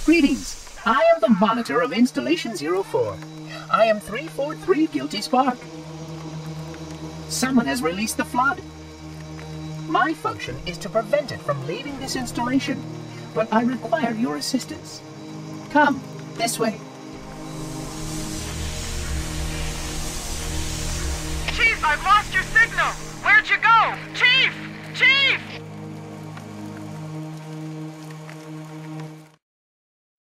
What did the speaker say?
Greetings. I am the monitor of Installation 04. I am 343 Guilty Spark. Someone has released the flood. My function is to prevent it from leaving this installation, but I require your assistance. Come, this way. Chief, I've lost your signal! Where'd you go? Chief! Chief!